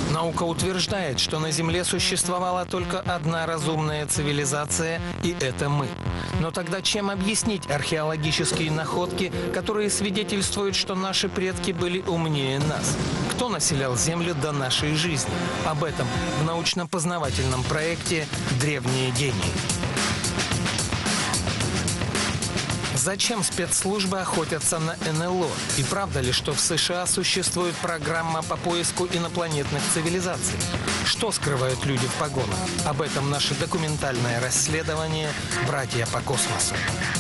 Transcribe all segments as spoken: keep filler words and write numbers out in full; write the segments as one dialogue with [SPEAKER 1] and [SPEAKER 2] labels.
[SPEAKER 1] Наука утверждает, что на Земле существовала только одна разумная цивилизация, и это мы. Но тогда чем объяснить археологические находки, которые свидетельствуют, что наши предки были умнее нас? Кто населял Землю до нашей жизни? Об этом в научно-познавательном проекте «Древние гении». Зачем спецслужбы охотятся на эн эл о? И правда ли, что в США существует программа по поиску инопланетных цивилизаций? Что скрывают люди в погонах? Об этом наше документальное расследование «Братья по космосу».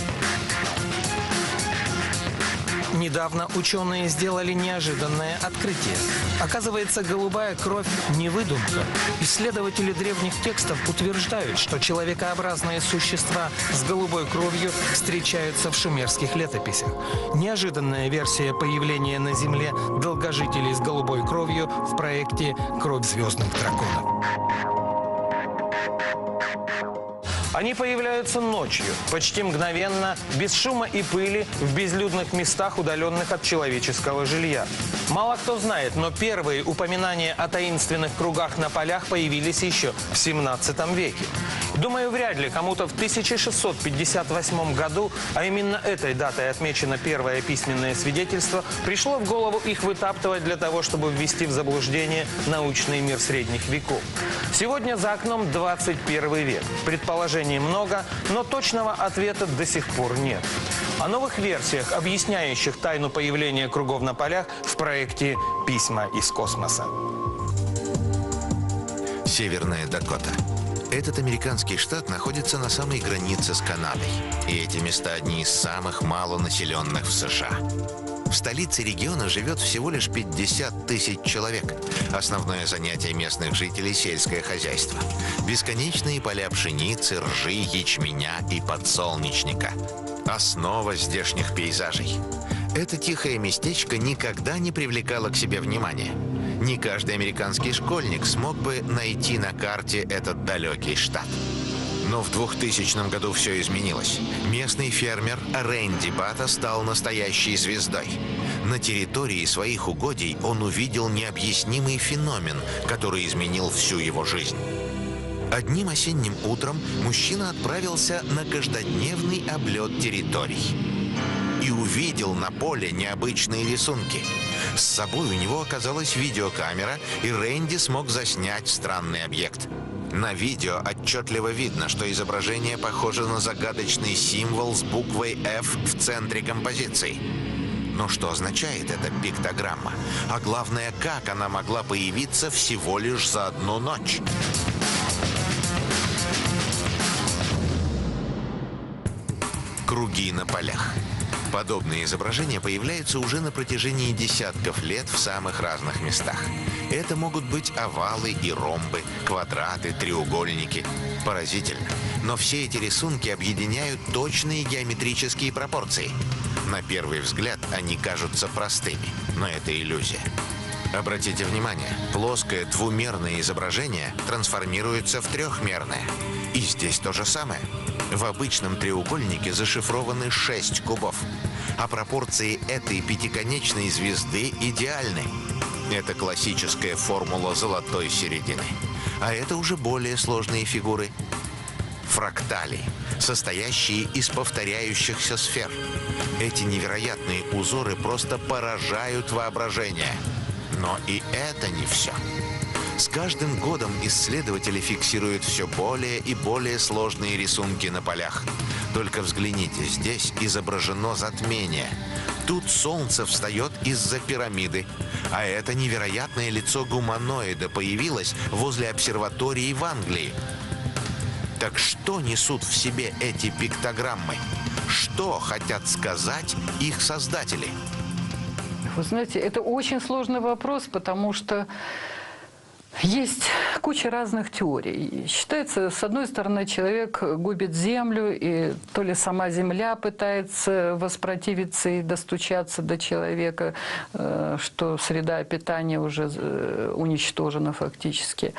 [SPEAKER 1] Недавно ученые сделали неожиданное открытие. Оказывается, голубая кровь не выдумка. Исследователи древних текстов утверждают, что человекообразные существа с голубой кровью встречаются в шумерских летописях. Неожиданная версия появления на Земле долгожителей с голубой кровью в проекте «Кровь звездных драконов». Они появляются ночью, почти мгновенно, без шума и пыли, в безлюдных местах, удаленных от человеческого жилья. Мало кто знает, но первые упоминания о таинственных кругах на полях появились еще в семнадцатом веке. Думаю, вряд ли кому-то в тысяча шестьсот пятьдесят восьмом году, а именно этой датой отмечено первое письменное свидетельство, пришло в голову их вытаптывать для того, чтобы ввести в заблуждение научный мир средних веков. Сегодня за окном двадцать первый век. Предположений много, но точного ответа до сих пор нет. О новых версиях, объясняющих тайну появления кругов на полях, в проекте «Письма из космоса».
[SPEAKER 2] Северная Дакота. Этот американский штат находится на самой границе с Канадой. И эти места одни из самых малонаселенных в США. В столице региона живет всего лишь пятьдесят тысяч человек. Основное занятие местных жителей – сельское хозяйство. Бесконечные поля пшеницы, ржи, ячменя и подсолнечника. Основа здешних пейзажей. Это тихое местечко никогда не привлекало к себе внимания. Не каждый американский школьник смог бы найти на карте этот далекий штат. Но в двухтысячном году все изменилось. Местный фермер Рэнди Бата стал настоящей звездой. На территории своих угодий он увидел необъяснимый феномен, который изменил всю его жизнь. Одним осенним утром мужчина отправился на каждодневный облет территорий. И увидел на поле необычные рисунки. С собой у него оказалась видеокамера, и Рэнди смог заснять странный объект. На видео отчетливо видно, что изображение похоже на загадочный символ с буквой F в центре композиции. Но что означает эта пиктограмма? А главное, как она могла появиться всего лишь за одну ночь? Круги на полях. Подобные изображения появляются уже на протяжении десятков лет в самых разных местах. Это могут быть овалы и ромбы, квадраты, треугольники. Поразительно. Но все эти рисунки объединяют точные геометрические пропорции. На первый взгляд они кажутся простыми, но это иллюзия. Обратите внимание, плоское двумерное изображение трансформируется в трехмерное. И здесь то же самое. В обычном треугольнике зашифрованы шесть кубов, а пропорции этой пятиконечной звезды идеальны. Это классическая формула золотой середины. А это уже более сложные фигуры. Фрактали, состоящие из повторяющихся сфер. Эти невероятные узоры просто поражают воображение. Но и это не все. С каждым годом исследователи фиксируют все более и более сложные рисунки на полях. Только взгляните, здесь изображено затмение. Тут солнце встает из-за пирамиды. А это невероятное лицо гуманоида появилось возле обсерватории в Англии. Так что несут в себе эти пиктограммы? Что хотят сказать их создатели?
[SPEAKER 3] Вы знаете, это очень сложный вопрос, потому что есть куча разных теорий. Считается, с одной стороны, человек губит Землю, и то ли сама Земля пытается воспротивиться и достучаться до человека, что среда питания уже уничтожена фактически.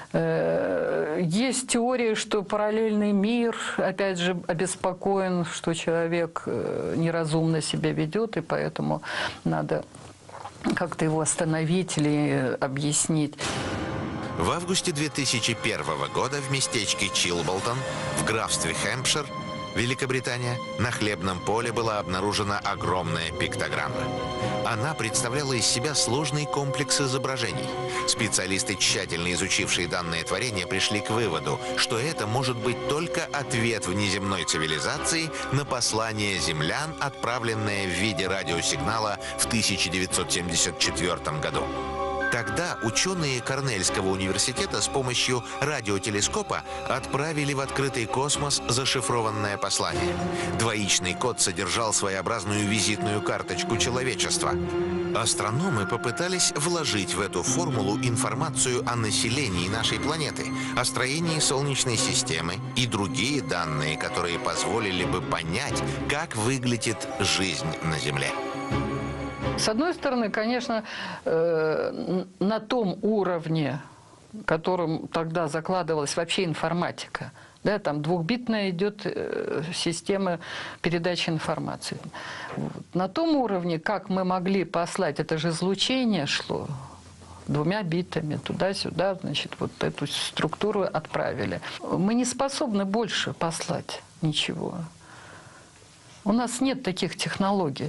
[SPEAKER 3] Есть теория, что параллельный мир, опять же, обеспокоен, что человек неразумно себя ведет, и поэтому надо как-то его остановить или объяснить.
[SPEAKER 2] В августе две тысячи первого года в местечке Чилболтон в графстве Хэмпшир, Великобритания, на хлебном поле была обнаружена огромная пиктограмма. Она представляла из себя сложный комплекс изображений. Специалисты, тщательно изучившие данное творение, пришли к выводу, что это может быть только ответ внеземной цивилизации на послание землян, отправленное в виде радиосигнала в тысяча девятьсот семьдесят четвёртом году. Тогда ученые Корнельского университета с помощью радиотелескопа отправили в открытый космос зашифрованное послание. Двоичный код содержал своеобразную визитную карточку человечества. Астрономы попытались вложить в эту формулу информацию о населении нашей планеты, о строении Солнечной системы и другие данные, которые позволили бы понять, как выглядит жизнь на Земле.
[SPEAKER 3] С одной стороны, конечно, э, на том уровне, которым тогда закладывалась вообще информатика, да, там двухбитная идет э, система передачи информации. Вот. На том уровне, как мы могли послать, это же излучение шло двумя битами туда-сюда, значит, вот эту структуру отправили. Мы не способны больше послать ничего. У нас нет таких технологий.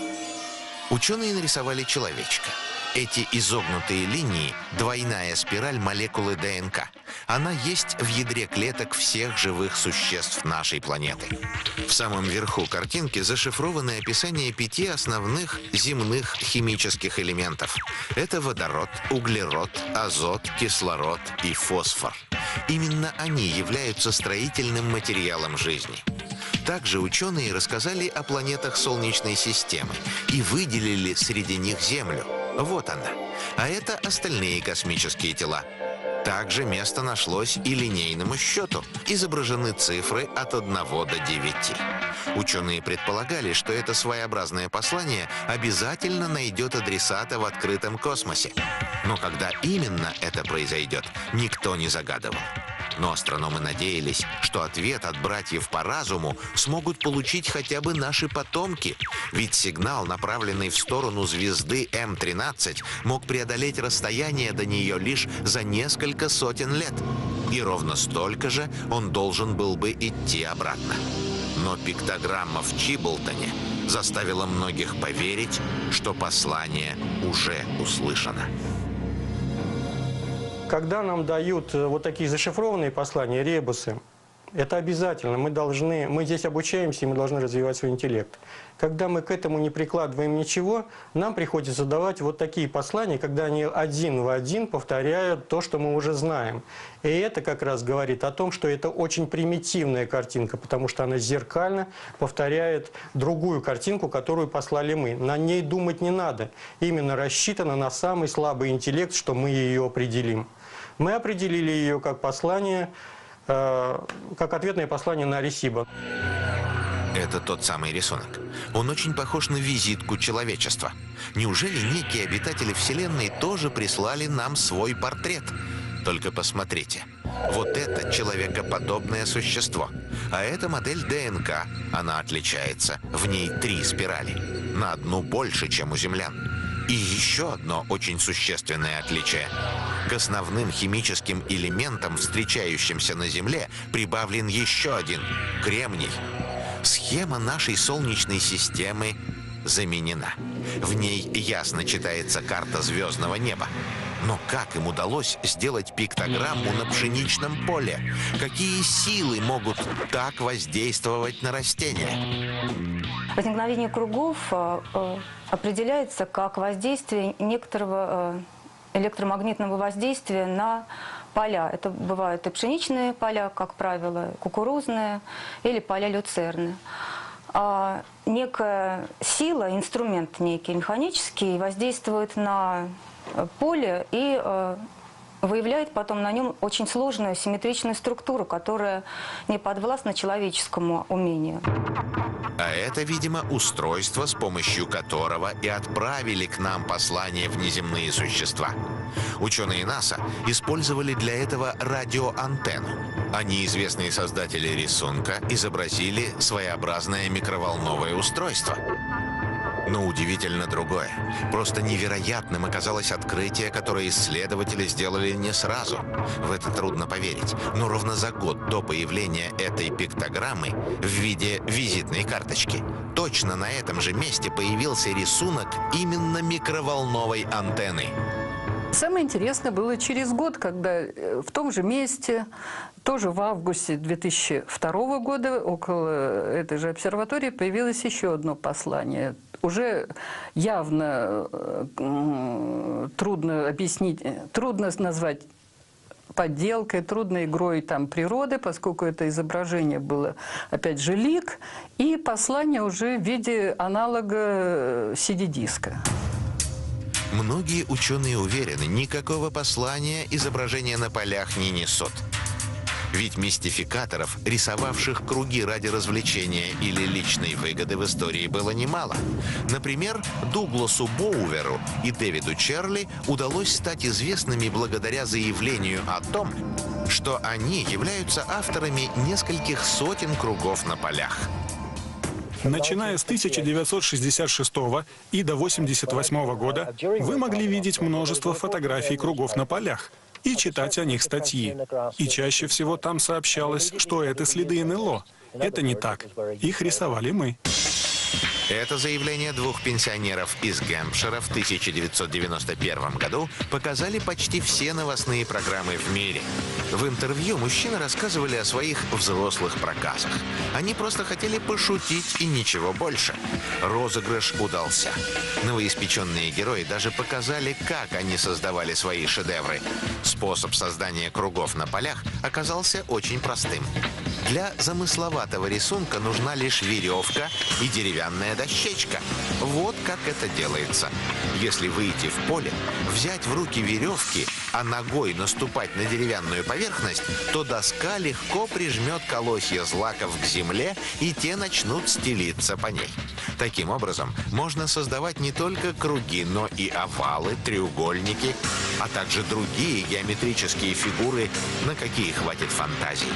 [SPEAKER 2] Ученые нарисовали человечка. Эти изогнутые линии – двойная спираль молекулы ДНК. Она есть в ядре клеток всех живых существ нашей планеты. В самом верху картинки зашифровано описание пяти основных земных химических элементов. Это водород, углерод, азот, кислород и фосфор. Именно они являются строительным материалом жизни. Также ученые рассказали о планетах Солнечной системы и выделили среди них Землю. Вот она. А это остальные космические тела. Также место нашлось и линейному счету. Изображены цифры от одного до девяти. Ученые предполагали, что это своеобразное послание обязательно найдет адресата в открытом космосе. Но когда именно это произойдет, никто не загадывал. Но астрономы надеялись, что ответ от братьев по разуму смогут получить хотя бы наши потомки. Ведь сигнал, направленный в сторону звезды Эм тринадцать, мог преодолеть расстояние до нее лишь за несколько сотен лет. И ровно столько же он должен был бы идти обратно. Но пиктограмма в Чилболтоне заставила многих поверить, что послание уже услышано.
[SPEAKER 4] Когда нам дают вот такие зашифрованные послания, ребусы, это обязательно. Мы должны, мы здесь обучаемся, и мы должны развивать свой интеллект. Когда мы к этому не прикладываем ничего, нам приходится давать вот такие послания, когда они один в один повторяют то, что мы уже знаем. И это как раз говорит о том, что это очень примитивная картинка, потому что она зеркально повторяет другую картинку, которую послали мы. На ней думать не надо. Именно рассчитана на самый слабый интеллект, что мы ее определим. Мы определили ее как послание, э, как ответное послание на Аресибо.
[SPEAKER 2] Это тот самый рисунок. Он очень похож на визитку человечества. Неужели некие обитатели Вселенной тоже прислали нам свой портрет? Только посмотрите. Вот это человекоподобное существо. А это модель ДНК. Она отличается. В ней три спирали. На одну больше, чем у землян. И еще одно очень существенное отличие. К основным химическим элементам, встречающимся на Земле, прибавлен еще один – кремний. Схема нашей Солнечной системы заменена. В ней ясно читается карта звездного неба. Но как им удалось сделать пиктограмму на пшеничном поле? Какие силы могут так воздействовать на растения?
[SPEAKER 5] Возникновение кругов э, э, определяется как воздействие некоторого э, электромагнитного воздействия на поля. Это бывают и пшеничные поля, как правило, кукурузные или поля люцерны. А некая сила, инструмент некий механический воздействует на поле и э, выявляет потом на нем очень сложную симметричную структуру, которая не подвластна человеческому умению.
[SPEAKER 2] А это, видимо, устройство, с помощью которого и отправили к нам послание внеземные существа. Ученые НАСА использовали для этого радиоантенну. А неизвестные создатели рисунка изобразили своеобразное микроволновое устройство. Но удивительно другое. Просто невероятным оказалось открытие, которое исследователи сделали не сразу. В это трудно поверить. Но ровно за год до появления этой пиктограммы в виде визитной карточки точно на этом же месте появился рисунок именно микроволновой антенны.
[SPEAKER 3] Самое интересное было через год, когда в том же месте, тоже в августе две тысячи второго года, около этой же обсерватории, появилось еще одно послание. Уже явно э, трудно объяснить, трудно назвать подделкой, трудной игрой там природы, поскольку это изображение было, опять же, лик, и послание уже в виде аналога си ди-диска.
[SPEAKER 2] Многие ученые уверены, никакого послания изображения на полях не несут. Ведь мистификаторов, рисовавших круги ради развлечения или личной выгоды, в истории было немало. Например, Дугласу Боуверу и Дэвиду Чарли удалось стать известными благодаря заявлению о том, что они являются авторами нескольких сотен кругов на полях.
[SPEAKER 6] Начиная с тысяча девятьсот шестьдесят шестого и до восемьдесят восьмого года вы могли видеть множество фотографий кругов на полях и читать о них статьи. И чаще всего там сообщалось, что это следы эн эл о. Это не так. Их рисовали мы.
[SPEAKER 2] Это заявление двух пенсионеров из Гэмпшира в тысяча девятьсот девяносто первом году показали почти все новостные программы в мире. В интервью мужчины рассказывали о своих взрослых проказах. Они просто хотели пошутить и ничего больше. Розыгрыш удался. Новоиспеченные герои даже показали, как они создавали свои шедевры. Способ создания кругов на полях оказался очень простым. Для замысловатого рисунка нужна лишь веревка и деревянная дощечка. Вот как это делается. Если выйти в поле, взять в руки веревки, а ногой наступать на деревянную поверхность, то доска легко прижмет колосья злаков к земле, и те начнут стелиться по ней. Таким образом, можно создавать не только круги, но и овалы, треугольники, а также другие геометрические фигуры, на какие хватит фантазии.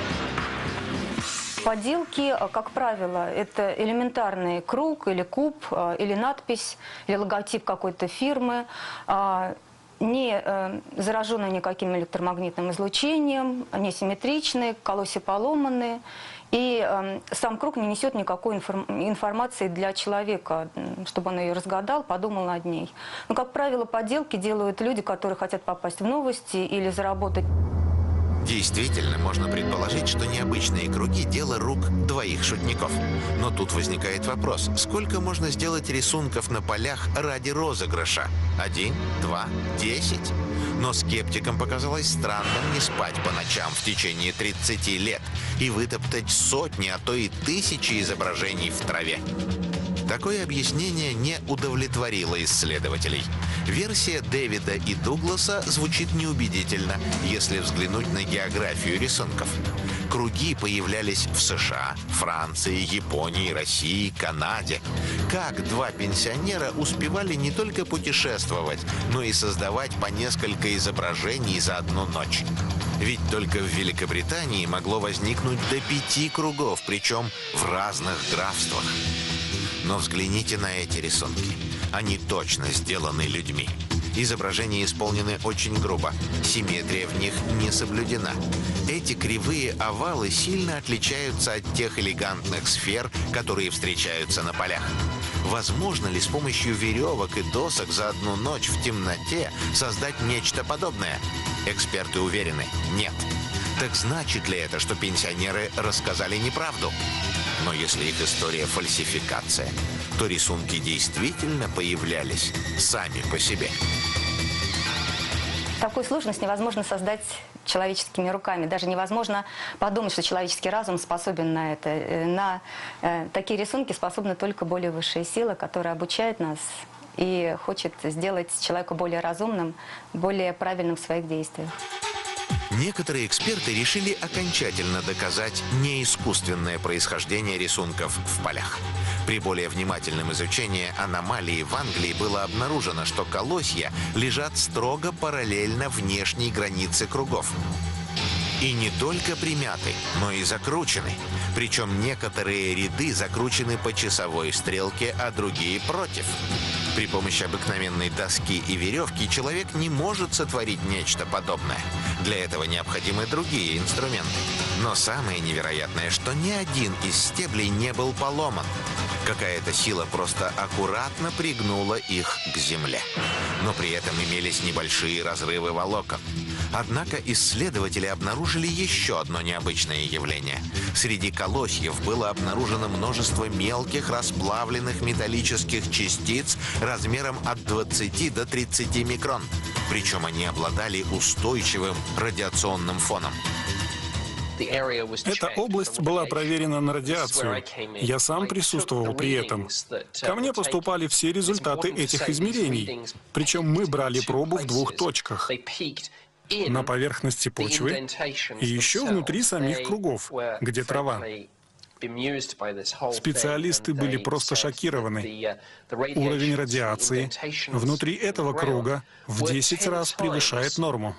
[SPEAKER 5] Поделки, как правило, это элементарный круг или куб, или надпись, или логотип какой-то фирмы, не зараженные никаким электромагнитным излучением, не симметричные, колосья поломанные. И сам круг не несет никакой информации для человека, чтобы он ее разгадал, подумал над ней. Но, как правило, поделки делают люди, которые хотят попасть в новости или заработать.
[SPEAKER 2] Действительно, можно предположить, что необычные круги – дело рук двоих шутников. Но тут возникает вопрос, сколько можно сделать рисунков на полях ради розыгрыша? Один, два, десять? Но скептикам показалось странным не спать по ночам в течение тридцати лет и вытоптать сотни, а то и тысячи изображений в траве. Такое объяснение не удовлетворило исследователей. Версия Дэвида и Дугласа звучит неубедительно, если взглянуть на географию рисунков. Круги появлялись в США, Франции, Японии, России, Канаде. Как два пенсионера успевали не только путешествовать, но и создавать по несколько изображений за одну ночь? Ведь только в Великобритании могло возникнуть до пяти кругов, причем в разных графствах. Но взгляните на эти рисунки. Они точно сделаны людьми. Изображения исполнены очень грубо. Симметрия в них не соблюдена. Эти кривые овалы сильно отличаются от тех элегантных сфер, которые встречаются на полях. Возможно ли с помощью веревок и досок за одну ночь в темноте создать нечто подобное? Эксперты уверены, нет. Так значит ли это, что пенсионеры рассказали неправду? Но если их история фальсификация, то рисунки действительно появлялись сами по себе.
[SPEAKER 5] Такую сложность невозможно создать человеческими руками. Даже невозможно подумать, что человеческий разум способен на это. На э, такие рисунки способны только более высшие силы, которые обучают нас и хочет сделать человека более разумным, более правильным в своих действиях.
[SPEAKER 2] Некоторые эксперты решили окончательно доказать неискусственное происхождение рисунков в полях. При более внимательном изучении аномалии в Англии было обнаружено, что колосья лежат строго параллельно внешней границе кругов. И не только примяты, но и закручены. Причем некоторые ряды закручены по часовой стрелке, а другие против. При помощи обыкновенной доски и веревки человек не может сотворить нечто подобное. Для этого необходимы другие инструменты. Но самое невероятное, что ни один из стеблей не был поломан. Какая-то сила просто аккуратно пригнула их к земле. Но при этом имелись небольшие разрывы волокон. Однако исследователи обнаружили еще одно необычное явление. Среди колосьев было обнаружено множество мелких расплавленных металлических частиц размером от двадцати до тридцати микрон. Причем они обладали устойчивым радиационным фоном.
[SPEAKER 6] Эта область была проверена на радиацию. Я сам присутствовал при этом. Ко мне поступали все результаты этих измерений. Причем мы брали пробу в двух точках. На поверхности почвы и еще внутри самих кругов, где трава. Специалисты были просто шокированы. Уровень радиации внутри этого круга в десять раз превышает норму.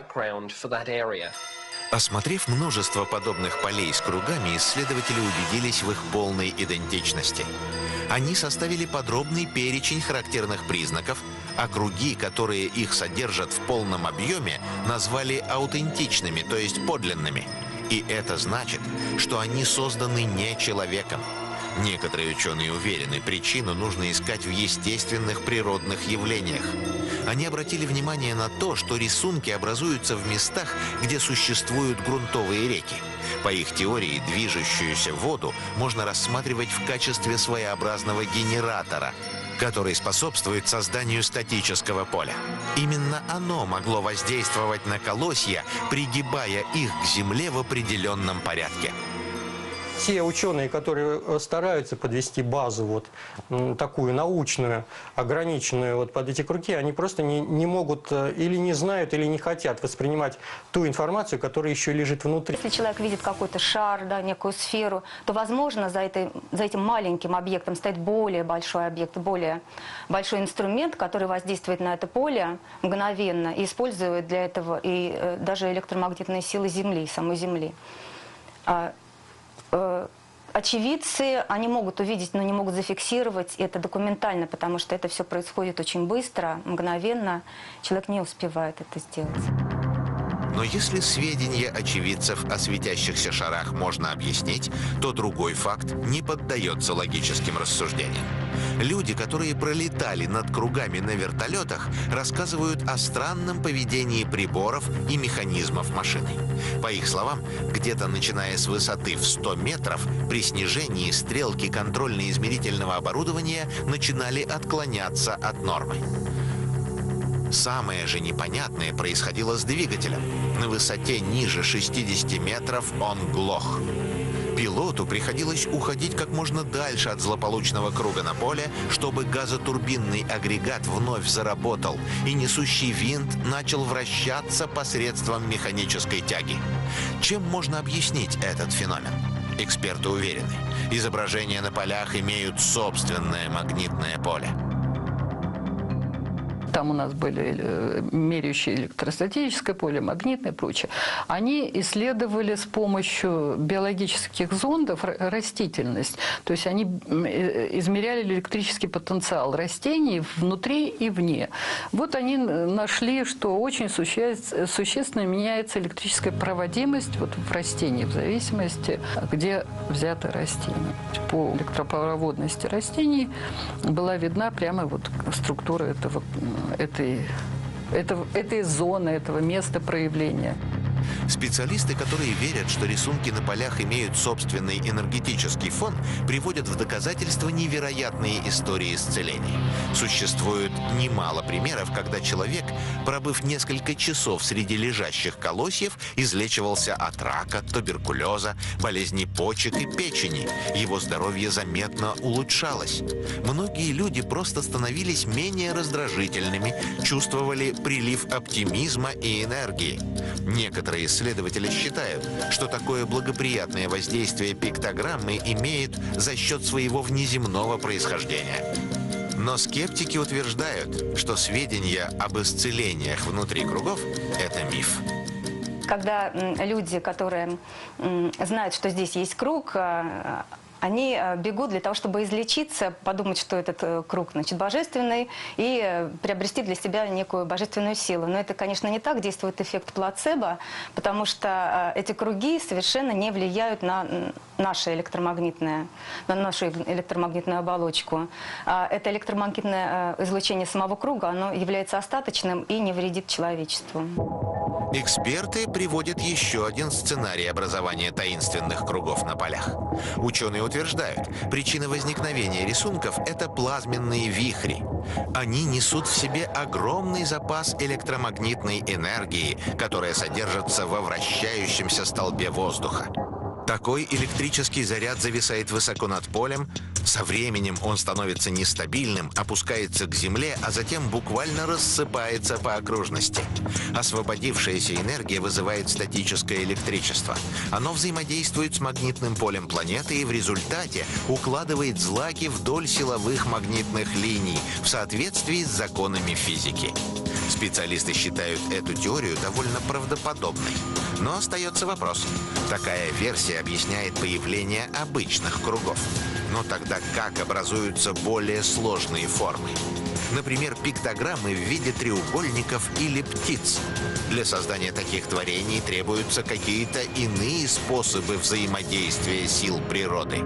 [SPEAKER 2] Осмотрев множество подобных полей с кругами, исследователи убедились в их полной идентичности. Они составили подробный перечень характерных признаков, а круги, которые их содержат в полном объеме, назвали аутентичными, то есть подлинными. И это значит, что они созданы не человеком. Некоторые ученые уверены, причину нужно искать в естественных природных явлениях. Они обратили внимание на то, что рисунки образуются в местах, где существуют грунтовые реки. По их теории, движущуюся воду можно рассматривать в качестве своеобразного генератора, который способствует созданию статического поля. Именно оно могло воздействовать на колосья, пригибая их к земле в определенном порядке.
[SPEAKER 4] Те ученые, которые стараются подвести базу вот такую научную, ограниченную вот под эти круги, они просто не, не могут или не знают, или не хотят воспринимать ту информацию, которая еще лежит внутри.
[SPEAKER 5] Если человек видит какой-то шар, да, некую сферу, то, возможно, за, этой, за этим маленьким объектом стоит более большой объект, более большой инструмент, который воздействует на это поле мгновенно и использует для этого и э, даже электромагнитные силы Земли, самой Земли. А, Очевидцы, они могут увидеть, но не могут зафиксировать это документально, потому что это все происходит очень быстро, мгновенно. Человек не успевает это сделать.
[SPEAKER 2] Но если сведения очевидцев о светящихся шарах можно объяснить, то другой факт не поддается логическим рассуждениям. Люди, которые пролетали над кругами на вертолетах, рассказывают о странном поведении приборов и механизмов машины. По их словам, где-то начиная с высоты в сто метров, при снижении стрелки контрольно-измерительного оборудования начинали отклоняться от нормы. Самое же непонятное происходило с двигателем. На высоте ниже шестидесяти метров он глох. Пилоту приходилось уходить как можно дальше от злополучного круга на поле, чтобы газотурбинный агрегат вновь заработал, и несущий винт начал вращаться посредством механической тяги. Чем можно объяснить этот феномен? Эксперты уверены, изображения на полях имеют собственное магнитное поле.
[SPEAKER 3] Там у нас были меряющие электростатическое поле, магнитное и прочее. Они исследовали с помощью биологических зондов растительность. То есть они измеряли электрический потенциал растений внутри и вне. Вот они нашли, что очень существенно меняется электрическая проводимость вот в растении, в зависимости, где взято растение. По электропроводности растений была видна прямо вот структура этого Этой, этого, этой зоны, этого места проявления.
[SPEAKER 2] Специалисты, которые верят, что рисунки на полях имеют собственный энергетический фон, приводят в доказательство невероятные истории исцелений. Существует немало примеров, когда человек, пробыв несколько часов среди лежащих колосьев, излечивался от рака, туберкулеза, болезней почек и печени. Его здоровье заметно улучшалось. Многие люди просто становились менее раздражительными, чувствовали прилив оптимизма и энергии. Некоторые исследователи считают, что такое благоприятное воздействие пиктограммы имеет за счет своего внеземного происхождения. Но скептики утверждают, что сведения об исцелениях внутри кругов – это миф.
[SPEAKER 5] когда м, люди, которые м, знают, что здесь есть круг, а, они э, бегут для того, чтобы излечиться, подумать, что этот э, круг, значит, божественный, и э, приобрести для себя некую божественную силу. Но это, конечно, не так, действует эффект плацебо, потому что э, эти круги совершенно не влияют на м, наше электромагнитное, на нашу электромагнитную оболочку. А это электромагнитное э, излучение самого круга, оно является остаточным и не вредит человечеству.
[SPEAKER 2] Эксперты приводят еще один сценарий образования таинственных кругов на полях. Ученые утверждают, причина возникновения рисунков – это плазменные вихри. Они несут в себе огромный запас электромагнитной энергии, которая содержится во вращающемся столбе воздуха. Такой электрический заряд зависает высоко над полем. Со временем он становится нестабильным, опускается к земле, а затем буквально рассыпается по окружности. Освободившаяся энергия вызывает статическое электричество. Оно взаимодействует с магнитным полем планеты и в результате укладывает злаки вдоль силовых магнитных линий в соответствии с законами физики. Специалисты считают эту теорию довольно правдоподобной. Но остается вопрос. Такая версия объясняет появление обычных кругов. Но тогда как образуются более сложные формы? Например, пиктограммы в виде треугольников или птиц. Для создания таких творений требуются какие-то иные способы взаимодействия сил природы.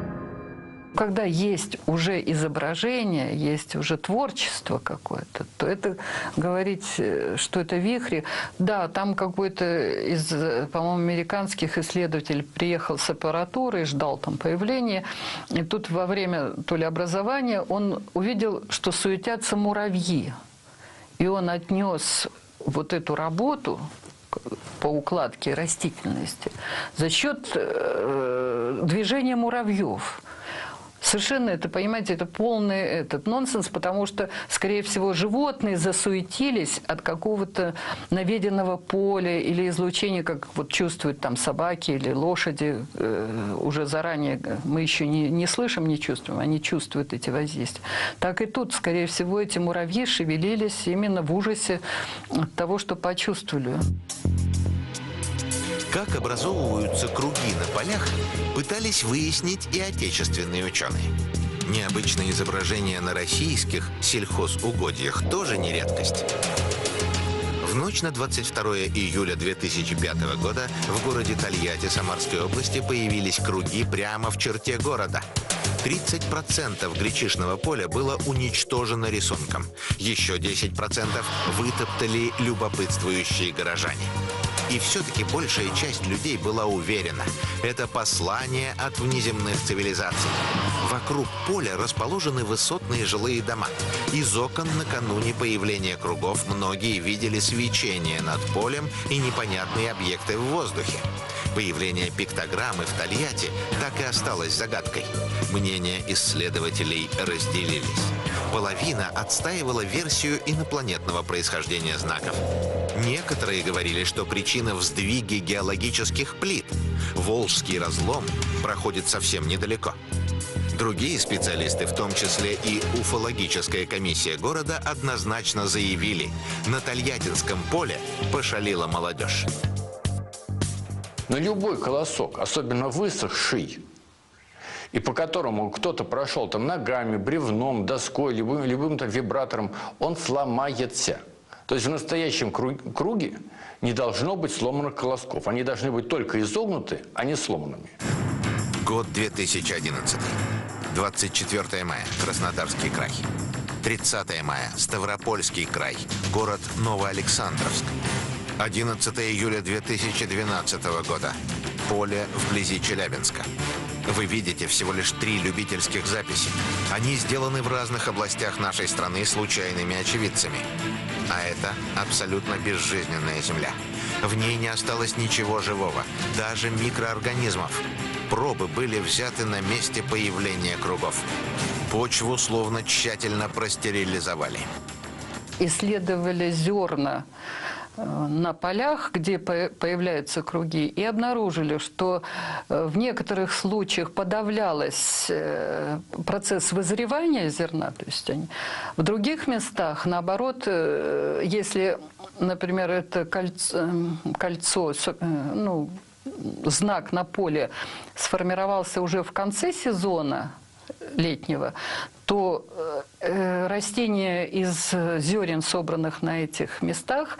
[SPEAKER 3] Когда есть уже изображение, есть уже творчество какое-то, то это говорить, что это вихри. Да, там какой-то из, по-моему, американских исследователей приехал с аппаратурой, ждал там появления. И тут во время то ли образования он увидел, что суетятся муравьи. И он отнес вот эту работу по укладке растительности за счет э, движения муравьев. Совершенно это, понимаете, это полный этот нонсенс, потому что, скорее всего, животные засуетились от какого-то наведенного поля или излучения, как вот чувствуют там собаки или лошади. Э, уже заранее мы еще не, не слышим, не чувствуем, они чувствуют эти воздействия. Так и тут, скорее всего, эти муравьи шевелились именно в ужасе от того, что почувствовали.
[SPEAKER 2] Как образовываются круги на полях, пытались выяснить и отечественные ученые. Необычные изображения на российских сельхозугодьях тоже не редкость. В ночь на двадцать второе июля две тысячи пятого года в городе Тольятти Самарской области появились круги прямо в черте города. тридцать процентов гречишного поля было уничтожено рисунком. Еще десять процентов вытоптали любопытствующие горожане. И все-таки большая часть людей была уверена, это послание от внеземных цивилизаций. Вокруг поля расположены высотные жилые дома. Из окон накануне появления кругов многие видели свечение над полем и непонятные объекты в воздухе. Появление пиктограммы в Тольятти так и осталось загадкой. Мнения исследователей разделились. Половина отстаивала версию инопланетного происхождения знаков. Некоторые говорили, что причина в сдвиге геологических плит. Волжский разлом проходит совсем недалеко. Другие специалисты, в том числе и уфологическая комиссия города, однозначно заявили, на Тольяттинском поле пошалила молодежь.
[SPEAKER 7] Но любой колосок, особенно высохший, и по которому кто-то прошел там ногами, бревном, доской, любым, любым там вибратором, он сломается. То есть в настоящем круге не должно быть сломанных колосков. Они должны быть только изогнуты, а не сломанными.
[SPEAKER 2] Год две тысячи одиннадцатый. двадцать четвёртое мая. Краснодарский край. тридцатое мая. Ставропольский край. Город Новоалександровск. одиннадцатое июля две тысячи двенадцатого года. Поле вблизи Челябинска. Вы видите всего лишь три любительских записи. Они сделаны в разных областях нашей страны случайными очевидцами. А это абсолютно безжизненная земля. В ней не осталось ничего живого, даже микроорганизмов. Пробы были взяты на месте появления кругов. Почву словно тщательно простерилизовали.
[SPEAKER 3] Исследовали зерна на полях, где появляются круги, и обнаружили, что в некоторых случаях подавлялось процесс вызревания зерна, то есть они, в других местах, наоборот, если например, это кольцо, кольцо ну, знак на поле сформировался уже в конце сезона летнего, то э, растения из зерен, собранных на этих местах,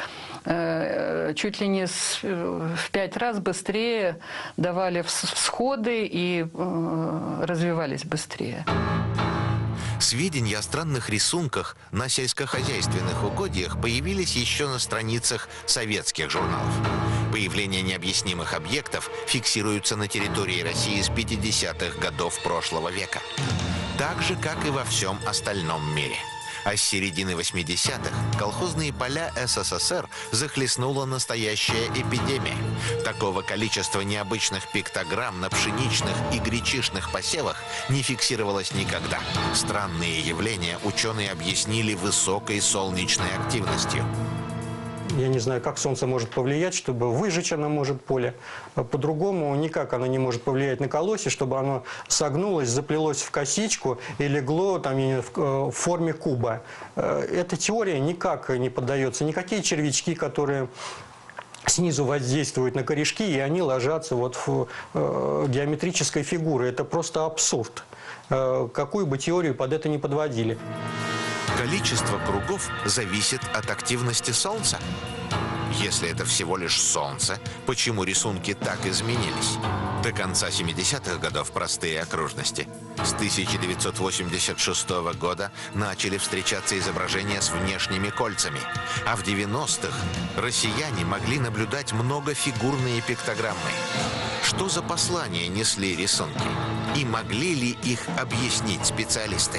[SPEAKER 3] э, чуть ли не с, в пять раз быстрее давали всходы и э, развивались быстрее.
[SPEAKER 2] Сведения о странных рисунках на сельскохозяйственных угодьях появились еще на страницах советских журналов. Появление необъяснимых объектов фиксируется на территории России с пятидесятых годов прошлого века. Так же, как и во всем остальном мире. А с середины восьмидесятых колхозные поля СССР захлестнула настоящая эпидемия. Такого количества необычных пиктограмм на пшеничных и гречишных посевах не фиксировалось никогда. Странные явления ученые объяснили высокой солнечной активностью.
[SPEAKER 4] Я не знаю, как солнце может повлиять, чтобы выжечь оно может поле. По-другому никак оно не может повлиять на колосье, чтобы оно согнулось, заплелось в косичку и легло там, в форме куба. Эта теория никак не поддается. Никакие червячки, которые снизу воздействуют на корешки, и они ложатся вот в э, геометрической фигуры. Это просто абсурд. Э, какую бы теорию под это ни подводили.
[SPEAKER 2] Количество кругов зависит от активности Солнца. Если это всего лишь Солнце, почему рисунки так изменились? До конца семидесятых годов простые окружности. С тысяча девятьсот восемьдесят шестого года начали встречаться изображения с внешними кольцами. А в девяностых россияне могли наблюдать многофигурные пиктограммы. Что за послания несли рисунки? И могли ли их объяснить специалисты?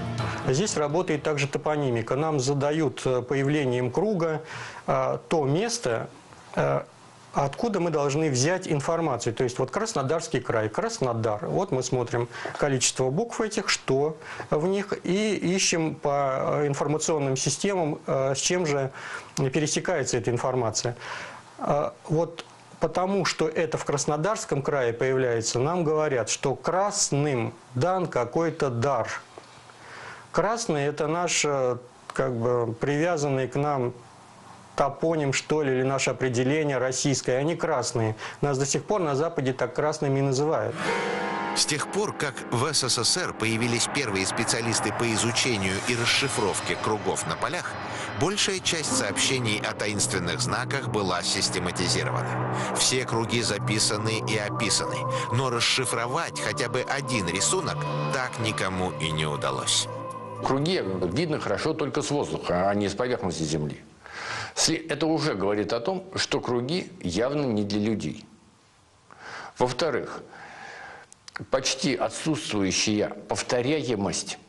[SPEAKER 4] Здесь работает также топонимика. Нам задают появлением круга а, то место, а, откуда мы должны взять информацию. То есть вот Краснодарский край, Краснодар. Вот мы смотрим количество букв этих, что в них, и ищем по информационным системам, а, с чем же пересекается эта информация. А, вот потому что это в Краснодарском крае появляется, нам говорят, что красным дан какой-то дар. Красный – это наш, как бы, привязанный к нам топоним, что ли, или наше определение российское. Они красные. Нас до сих пор на Западе так красными и называют.
[SPEAKER 2] С тех пор, как в СССР появились первые специалисты по изучению и расшифровке кругов на полях, большая часть сообщений о таинственных знаках была систематизирована. Все круги записаны и описаны, но расшифровать хотя бы один рисунок так никому и не удалось.
[SPEAKER 7] Круги видно хорошо только с воздуха, а не с поверхности Земли. Это уже говорит о том, что круги явно не для людей. Во-вторых, почти отсутствующая повторяемость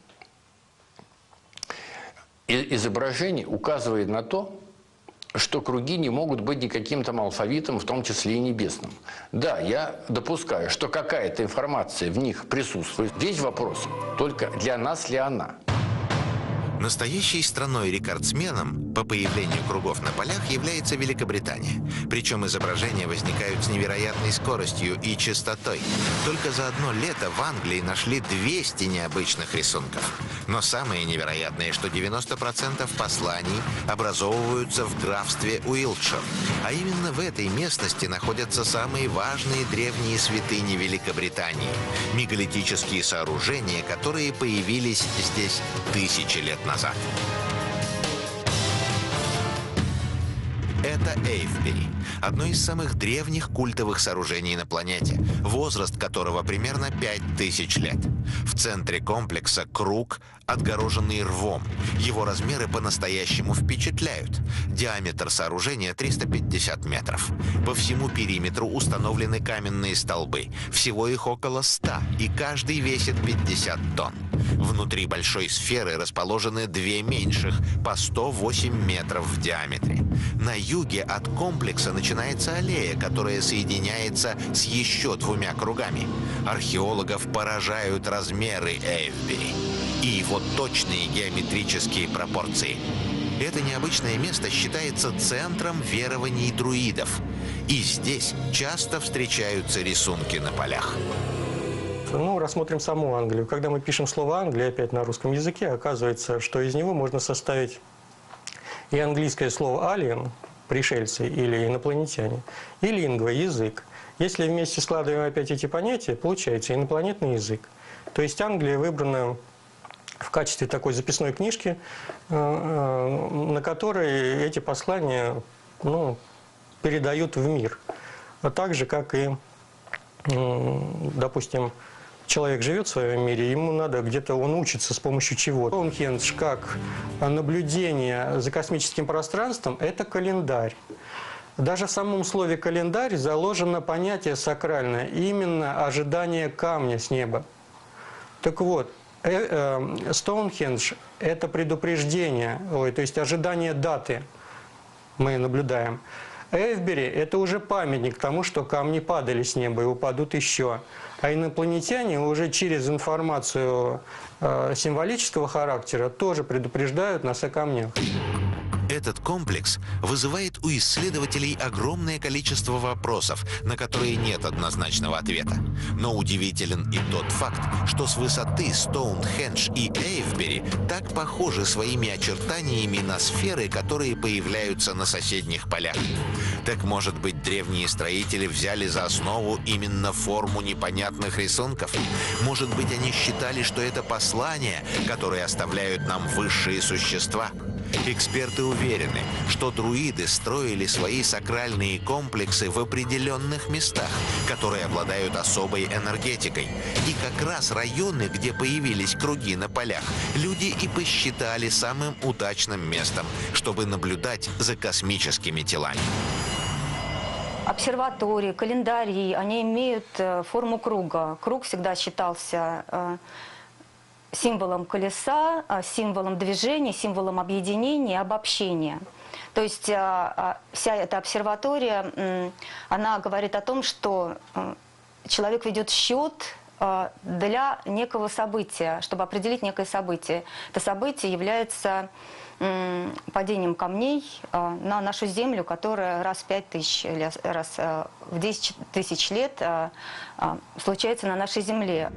[SPEAKER 7] изображений указывает на то, что круги не могут быть никаким там алфавитом, в том числе и небесным. Да, я допускаю, что какая-то информация в них присутствует. Весь вопрос только для нас ли она.
[SPEAKER 2] Настоящей страной-рекордсменом по появлению кругов на полях является Великобритания. Причем изображения возникают с невероятной скоростью и частотой. Только за одно лето в Англии нашли двести необычных рисунков. Но самое невероятное, что девяносто процентов посланий образовываются в графстве Уилтшир. А именно в этой местности находятся самые важные древние святыни Великобритании. Мегалитические сооружения, которые появились здесь тысячи лет назад. назад. Это Эйвбери, одно из самых древних культовых сооружений на планете, возраст которого примерно пять тысяч лет. В центре комплекса круг, отгороженный рвом. Его размеры по-настоящему впечатляют. Диаметр сооружения триста пятьдесят метров. По всему периметру установлены каменные столбы. Всего их около ста, и каждый весит пятьдесят тонн. Внутри большой сферы расположены две меньших, по сто восемь метров в диаметре. На юге от комплекса начинается аллея, которая соединяется с еще двумя кругами. Археологов поражают размеры Эйвбери и его точные геометрические пропорции. Это необычное место считается центром верований друидов. И здесь часто встречаются рисунки на полях.
[SPEAKER 4] Ну, рассмотрим саму Англию. Когда мы пишем слово «Англия» опять на русском языке, оказывается, что из него можно составить И английское слово «alien» – пришельцы или инопланетяне, и лингва – язык. Если вместе складываем опять эти понятия, получается инопланетный язык. То есть Англия выбрана в качестве такой записной книжки, на которой эти послания, ну, передают в мир. А так же, как и, допустим, человек живет в своем мире, ему надо где-то, он учится с помощью чего. Стоунхендж как наблюдение за космическим пространством – это календарь. Даже в самом слове «календарь» заложено понятие сакральное, именно ожидание камня с неба. Так вот, Стоунхендж – это предупреждение, ой, то есть ожидание даты мы наблюдаем. Эйвбери – это уже памятник тому, что камни падали с неба и упадут еще. А инопланетяне уже через информацию э, символического характера тоже предупреждают нас о камнях.
[SPEAKER 2] Этот комплекс вызывает у исследователей огромное количество вопросов, на которые нет однозначного ответа. Но удивителен и тот факт, что с высоты Стоунхендж и Эйвбери так похожи своими очертаниями на сферы, которые появляются на соседних полях. Так, может быть, древние строители взяли за основу именно форму непонятных рисунков? Может быть, они считали, что это послание, которое оставляют нам высшие существа? Эксперты уверены, что друиды строили свои сакральные комплексы в определенных местах, которые обладают особой энергетикой. И как раз районы, где появились круги на полях, люди и посчитали самым удачным местом, чтобы наблюдать за космическими телами.
[SPEAKER 5] Обсерватории, календари, они имеют форму круга. Круг всегда считался символом колеса, символом движения, символом объединения, обобщения. То есть вся эта обсерватория, она говорит о том, что человек ведет счет для некого события, чтобы определить некое событие. Это событие является падением камней на нашу Землю, которая раз в пять тысяч, раз в десять тысяч лет случается на нашей Земле.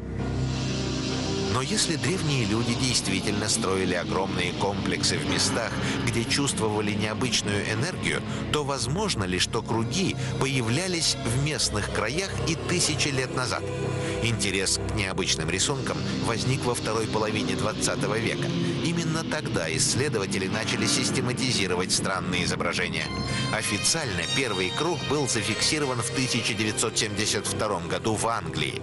[SPEAKER 2] Но если древние люди действительно строили огромные комплексы в местах, где чувствовали необычную энергию, то возможно ли, что круги появлялись в местных краях и тысячи лет назад? Интерес к необычным рисункам возник во второй половине двадцатого века. Именно тогда исследователи начали систематизировать странные изображения. Официально первый круг был зафиксирован в тысяча девятьсот семьдесят втором году в Англии.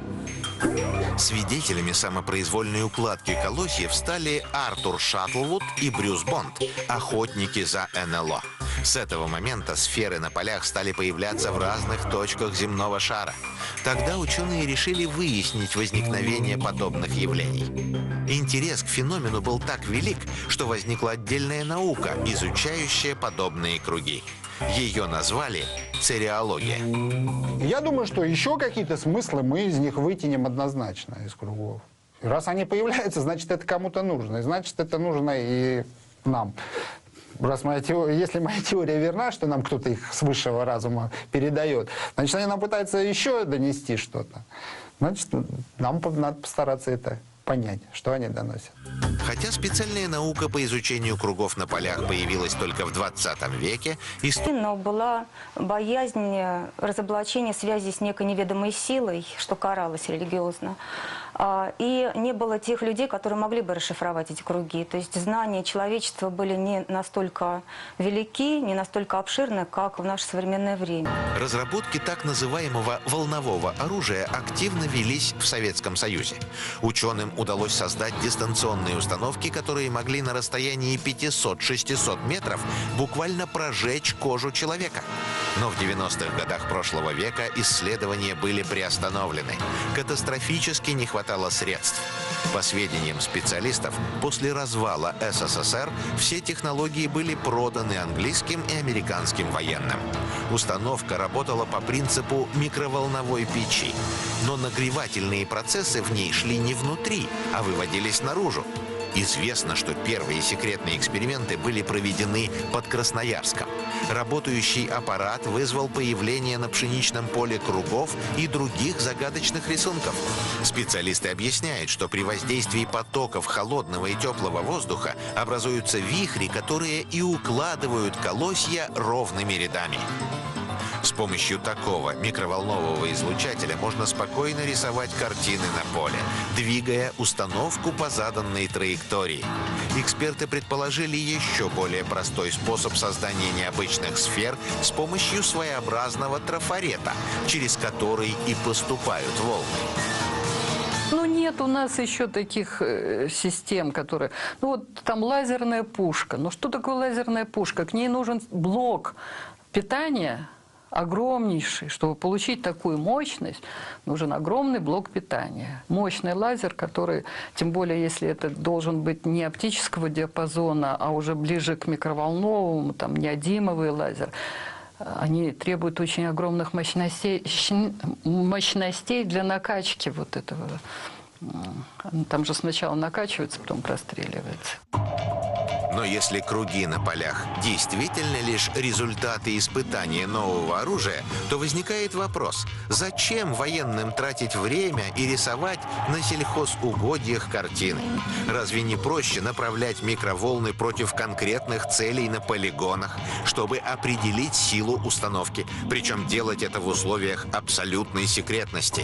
[SPEAKER 2] Свидетелями самопроизвольной укладки колосьев стали Артур Шаттлвуд и Брюс Бонд, охотники за эн эл о. С этого момента сферы на полях стали появляться в разных точках земного шара. Тогда ученые решили выяснить возникновение подобных явлений. Интерес к феномену был так велик, что возникла отдельная наука, изучающая подобные круги. Ее назвали цереология.
[SPEAKER 8] Я думаю, что еще какие-то смыслы мы из них вытянем однозначно из кругов. И раз они появляются, значит, это кому-то нужно. И значит, это нужно и нам. Раз моя теория, если моя теория верна, что нам кто-то их с высшего разума передает, значит, они нам пытаются еще донести что-то. Значит, нам надо постараться это понять, что они доносят.
[SPEAKER 2] Хотя специальная наука по изучению кругов на полях появилась только в двадцатом веке, и...
[SPEAKER 5] Но была боязнь разоблачения связи с некой неведомой силой, что каралось религиозно. И не было тех людей, которые могли бы расшифровать эти круги. То есть знания человечества были не настолько велики, не настолько обширны, как в наше современное время.
[SPEAKER 2] Разработки так называемого волнового оружия активно велись в Советском Союзе. Ученым удалось создать дистанционные установки, которые могли на расстоянии пятисот-шестисот метров буквально прожечь кожу человека. Но в девяностых годах прошлого века исследования были приостановлены. Катастрофически не хватало средств. По сведениям специалистов, после развала эс эс эс эр все технологии были проданы английским и американским военным. Установка работала по принципу микроволновой печи, но нагревательные процессы в ней шли не внутри, а выводились наружу. Известно, что первые секретные эксперименты были проведены под Красноярском. Работающий аппарат вызвал появление на пшеничном поле кругов и других загадочных рисунков. Специалисты объясняют, что при воздействии потоков холодного и теплого воздуха образуются вихри, которые и укладывают колосья ровными рядами. С помощью такого микроволнового излучателя можно спокойно рисовать картины на поле, двигая установку по заданной траектории. Эксперты предположили еще более простой способ создания необычных сфер с помощью своеобразного трафарета, через который и поступают волны.
[SPEAKER 3] Ну, нет у нас еще таких э, систем, которые... Ну, вот там лазерная пушка. Ну, что такое лазерная пушка? К ней нужен блок питания огромнейший. Чтобы получить такую мощность, нужен огромный блок питания. Мощный лазер, который, тем более, если это должен быть не оптического диапазона, а уже ближе к микроволновому, там, неодимовый лазер, они требуют очень огромных мощностей, мощностей для накачки вот этого. Там же сначала накачивается, потом простреливается.
[SPEAKER 2] Но если круги на полях действительно лишь результаты испытания нового оружия, то возникает вопрос, зачем военным тратить время и рисовать на сельхозугодьях картины? Разве не проще направлять микроволны против конкретных целей на полигонах, чтобы определить силу установки, причем делать это в условиях абсолютной секретности?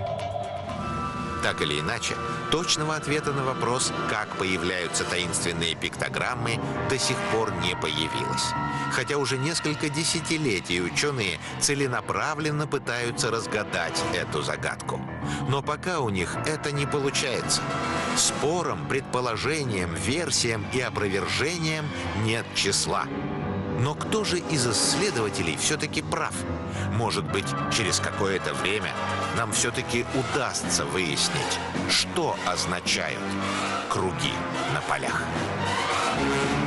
[SPEAKER 2] Так или иначе, точного ответа на вопрос, как появляются таинственные пиктограммы, до сих пор не появилось. Хотя уже несколько десятилетий ученые целенаправленно пытаются разгадать эту загадку. Но пока у них это не получается. Спорам, предположениям, версиям и опровержениям нет числа. Но кто же из исследователей все-таки прав? Может быть, через какое-то время нам все-таки удастся выяснить, что означают круги на полях.